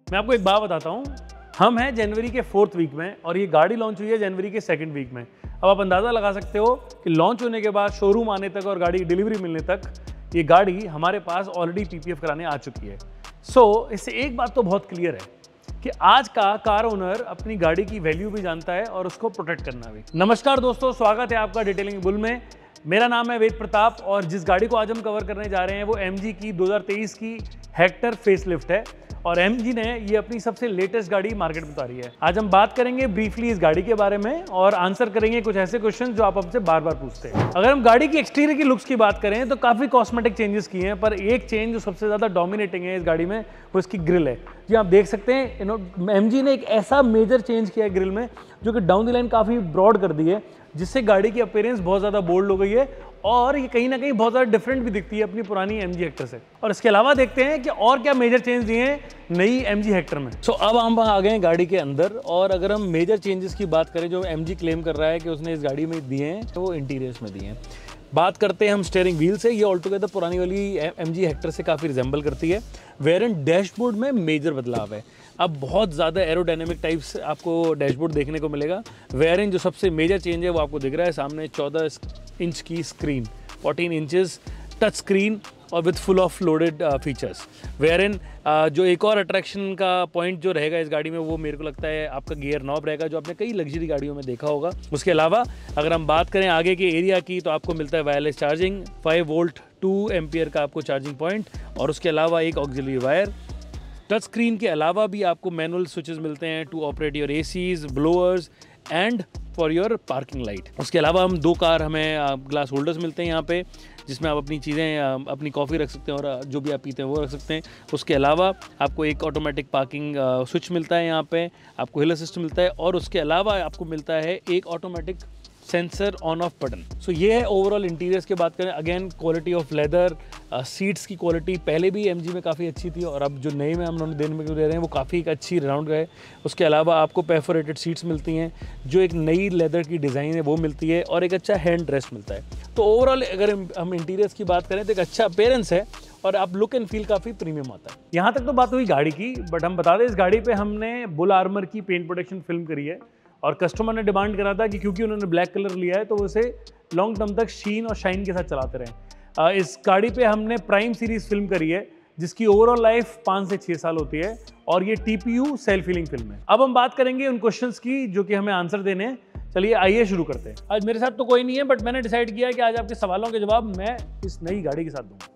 मैं आपको एक बात बताता हूँ, हम हैं जनवरी के 4th वीक में और ये गाड़ी लॉन्च हुई है जनवरी के 2nd वीक में। अब आप अंदाज़ा लगा सकते हो कि लॉन्च होने के बाद शोरूम आने तक और गाड़ी की डिलीवरी मिलने तक ये गाड़ी हमारे पास ऑलरेडी पीपीएफ कराने आ चुकी है। इससे एक बात तो बहुत क्लियर है कि आज का कार ओनर अपनी गाड़ी की वैल्यू भी जानता है और उसको प्रोटेक्ट करना भी। नमस्कार दोस्तों, स्वागत है आपका डिटेलिंग बुल में। मेरा नाम है वेद प्रताप और जिस गाड़ी को आज हम कवर करने जा रहे हैं वो MG की 2023 की हेक्टर फेसलिफ्ट है और MG ने ये अपनी सबसे लेटेस्ट गाड़ी मार्केट में उतारी है। आज हम बात करेंगे ब्रीफली इस गाड़ी के बारे में और आंसर करेंगे कुछ ऐसे क्वेश्चन जो आप हमसे बार बार पूछते हैं। अगर हम गाड़ी की एक्सटीरियर की लुक्स की बात करें तो काफी कॉस्मेटिक चेंजेस किए हैं, पर एक चेंज जो सबसे ज्यादा डोमिनेटिंग है इस गाड़ी में वो इसकी ग्रिल है। जी आप देख सकते हैं MG ने एक ऐसा मेजर चेंज किया है ग्रिल में जो कि डाउन द लाइन काफी ब्रॉड कर दी है, जिससे गाड़ी की अपीयरेंस बहुत ज्यादा बोल्ड हो गई है और ये कहीं ना कहीं बहुत ज़्यादा डिफरेंट भी दिखती है अपनी पुरानी MG हेक्टर से। और इसके अलावा देखते हैं कि और क्या मेजर चेंज दिए हैं नई MG हेक्टर में। अब हम आ गए हैं गाड़ी के अंदर और अगर हम मेजर चेंजेस की बात करें जो MG क्लेम कर रहा है कि उसने इस गाड़ी में दिए हैं तो वो इंटीरियर्स में दिए हैं। बात करते हैं हम स्टीयरिंग व्हील से, ये ऑल टुगेदर पुरानी वाली MG हेक्टर से काफ़ी रिजेंबल करती है। वेरिएंट डैशबोर्ड में मेजर बदलाव है, अब बहुत ज़्यादा एरोडायनेमिक टाइप्स आपको डैशबोर्ड देखने को मिलेगा। वेरिएंट जो सबसे मेजर चेंज है वो आपको दिख रहा है सामने, 14 इंच की स्क्रीन, 14 इंचेस टच स्क्रीन और with full of loaded features. Variant जो एक और अट्रैक्शन का पॉइंट जो रहेगा इस गाड़ी में वो मेरे को लगता है आपका गियर नॉब रहेगा, जो आपने कई लग्जरी गाड़ियों में देखा होगा। उसके अलावा अगर हम बात करें आगे के एरिया की तो आपको मिलता है वायरलेस चार्जिंग, 5 वोल्ट 2 एम्पियर का आपको चार्जिंग पॉइंट और उसके अलावा एक ऑक्सिलरी वायर। टच स्क्रीन के अलावा भी आपको मैनुअल स्विचेस मिलते हैं to operate your ACs, blowers and for your parking light. उसके अलावा हम हमें ग्लास होल्डर्स मिलते हैं यहाँ पे, जिसमें आप अपनी चीज़ें, अपनी कॉफ़ी रख सकते हैं और जो भी आप पीते हैं वो रख सकते हैं। उसके अलावा आपको एक ऑटोमेटिक पार्किंग स्विच मिलता है यहाँ पे, आपको हिल असिस्ट मिलता है और उसके अलावा आपको मिलता है एक automatic sensor on off button. ये है ओवरऑल इंटीरियर्स की बात करें। Again quality of leather, seats की क्वालिटी पहले भी MG में काफ़ी अच्छी थी और अब जो नए में हम लोग देने में दे रहे हैं वो काफ़ी एक अच्छी राउंड है। उसके अलावा आपको परफोरेटेड सीट्स मिलती हैं, जो एक नई लेदर की डिज़ाइन है वो मिलती है और एक अच्छा हैंड रेस्ट मिलता है। तो ओवरऑल अगर हम इंटीरियर्स की बात करें तो एक अच्छा अपीयरेंस है और आप लुक एंड फील काफ़ी प्रीमियम आता है। यहाँ तक तो बात हुई गाड़ी की, बट हम बता दें इस गाड़ी पर हमने बुल आर्मर की पेंट प्रोटेक्शन फिल्म करी है और कस्टमर ने डिमांड करा था कि क्योंकि उन्होंने ब्लैक कलर लिया है तो वो उसे लॉन्ग टर्म तक शीन और शाइन के साथ चलाते रहें। इस गाड़ी पे हमने प्राइम सीरीज फिल्म करी है जिसकी ओवरऑल लाइफ 5 से 6 साल होती है और ये TPU सेल्फ हीलिंग फिल्म है। अब हम बात करेंगे उन क्वेश्चंस की जो कि हमें आंसर देने हैं। चलिए आइए शुरू करते हैं। आज मेरे साथ तो कोई नहीं है, बट मैंने डिसाइड किया कि आज आपके सवालों के जवाब मैं इस नई गाड़ी के साथ दूंगा।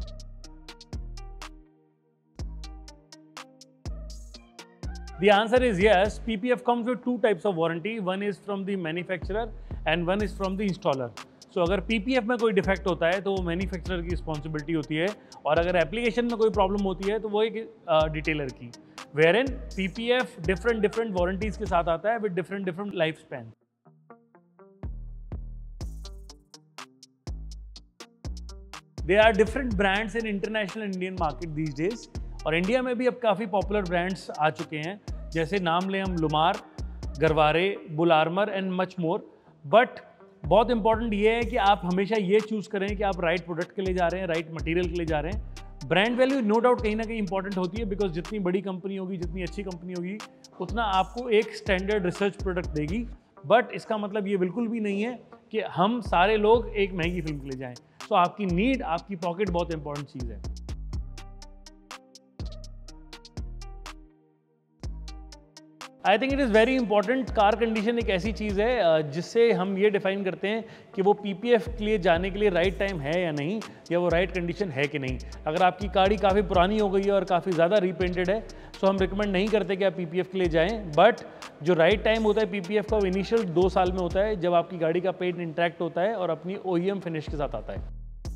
The answer is yes. PPF comes with 2 types of warranty. One is from the manufacturer and one is from the installer. अगर PPF में कोई डिफेक्ट होता है तो वो मैन्युफैक्चरर की रिस्पॉन्सिबिलिटी होती है और अगर एप्लीकेशन में कोई प्रॉब्लम होती है तो वो एक डिटेलर की। वेयरइन PPF डिफरेंट वारंटीज के साथ आता है with different life span. There are different brands in international Indian market these days और इंडिया में भी अब काफ़ी पॉपुलर ब्रांड्स आ चुके हैं, जैसे नाम लें हम LLumar, Garware, Bull Armor and much more. But बहुत इंपॉर्टेंट ये है कि आप हमेशा ये चूज़ करें कि आप राइट प्रोडक्ट के लिए जा रहे हैं, राइट मटेरियल के लिए जा रहे हैं। ब्रांड वैल्यू नो डाउट कहीं ना कहीं इंपॉर्टेंट होती है, बिकॉज जितनी बड़ी कंपनी होगी, जितनी अच्छी कंपनी होगी, उतना आपको एक स्टैंडर्ड रिसर्च प्रोडक्ट देगी। बट इसका मतलब ये बिल्कुल भी नहीं है कि हम सारे लोग एक महंगी फिल्म के लिए जाएँ। आपकी नीड, आपकी पॉकेट बहुत इंपॉर्टेंट चीज़ है। I think it is very important. Car condition एक ऐसी चीज़ है जिससे हम ये डिफाइन करते हैं कि वो PPF के लिए जाने के लिए राइट टाइम है या नहीं, या वो राइट कंडीशन है कि नहीं। अगर आपकी गाड़ी काफ़ी पुरानी हो गई है और काफ़ी ज़्यादा रीपेंटेड है तो हम रिकमेंड नहीं करते कि आप PPF के लिए जाएं। बट जो राइट टाइम होता है PPF का वो इनिशियल 2 साल में होता है, जब आपकी गाड़ी का पेंट इंटैक्ट होता है और अपनी OEM फिनिश के साथ आता है।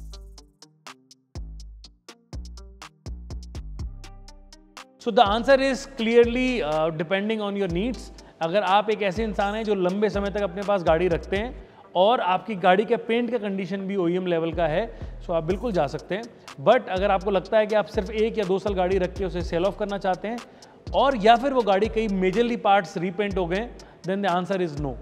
So the answer is clearly depending on your needs. अगर आप एक ऐसे इंसान हैं जो लंबे समय तक अपने पास गाड़ी रखते हैं और आपकी गाड़ी के पेंट का कंडीशन भी OEM लेवल का है, तो आप बिल्कुल जा सकते हैं। बट अगर आपको लगता है कि आप सिर्फ 1 या 2 साल गाड़ी रख के उसे सेल ऑफ करना चाहते हैं और या फिर वो गाड़ी कई मेजरली पार्ट्स रीपेंट हो गए, then the answer is no.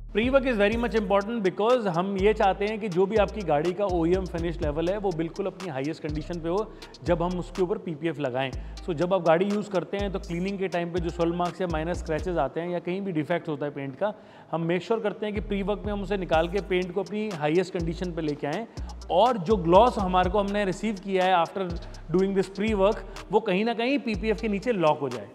Pre work is very much important because हम ये चाहते हैं कि जो भी आपकी गाड़ी का OEM फिनिश लेवल है वो बिल्कुल अपनी हाईएस्ट कंडीशन पे हो जब हम उसके ऊपर PPF लगाएं। सो जब आप गाड़ी यूज़ करते हैं तो क्लीनिंग के टाइम पे जो सोल मार्क्स या माइनर स्क्रैचेस आते हैं या कहीं भी डिफेक्ट होता है पेंट का, हम मेक श्योर करते हैं कि प्री वर्क में हम उसे निकाल के पेंट को अपनी हाईएस्ट कंडीशन पर लेके आएँ और जो ग्लॉस हमारे को हमने रिसीव किया है after doing this pre work वो कहीं ना कहीं PPF के नीचे लॉक हो जाए।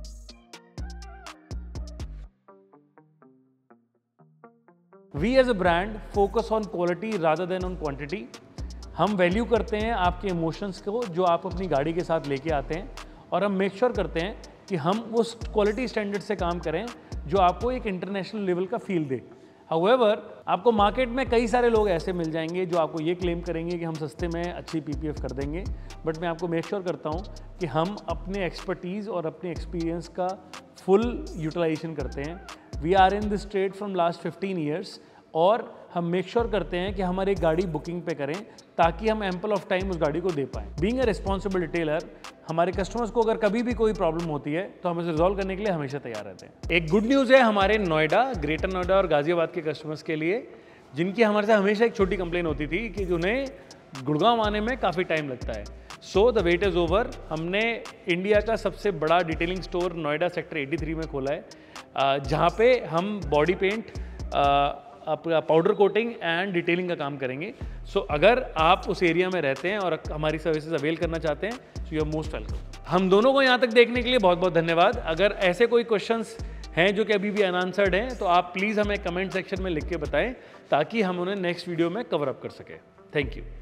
We as a brand focus on quality rather than on quantity। हम वैल्यू करते हैं आपके इमोशंस को जो आप अपनी गाड़ी के साथ लेके आते हैं और हम मेक श्योर करते हैं कि हम उस क्वालिटी स्टैंडर्ड से काम करें जो आपको एक इंटरनेशनल लेवल का फील दे। However, आपको मार्केट में कई सारे लोग ऐसे मिल जाएंगे जो आपको ये क्लेम करेंगे कि हम सस्ते में अच्छी PPF कर देंगे, बट मैं आपको मेक श्योर करता हूँ कि हम अपने एक्सपर्टीज़ और अपने एक्सपीरियंस का फुल यूटिलाइजेशन करते हैं। We are in this trade from last 15 years और हम मेक श्योर करते हैं कि हमारी गाड़ी बुकिंग पे करें ताकि हम एम्पल ऑफ टाइम उस गाड़ी को दे पाएँ। बीइंग अ रिस्पॉन्सिबल डिटेलर, हमारे कस्टमर्स को अगर कभी भी कोई प्रॉब्लम होती है तो हम इसे रिजॉल्व करने के लिए हमेशा तैयार रहते हैं। एक गुड न्यूज़ है हमारे नोएडा, ग्रेटर नोएडा और गाजियाबाद के कस्टमर्स के लिए, जिनकी हमारे से हमेशा एक छोटी कंप्लेन होती थी कि उन्हें गुड़गांव आने में काफ़ी टाइम लगता है। So the wait is over. हमने इंडिया का सबसे बड़ा डिटेलिंग स्टोर नोएडा सेक्टर 83 में खोला है, जहाँ पे हम body paint, powder coating and detailing का काम करेंगे। सो अगर आप उस एरिया में रहते हैं और हमारी सर्विसेज अवेल करना चाहते हैं तो यू आर मोस्ट वेलकम। हम दोनों को यहाँ तक देखने के लिए बहुत बहुत धन्यवाद। अगर ऐसे कोई क्वेश्चंस हैं जो कि अभी भी अनआंसर्ड हैं तो आप प्लीज़ हमें कमेंट सेक्शन में लिख के बताएं ताकि हम उन्हें नेक्स्ट वीडियो में कवर अप कर सकें। Thank you.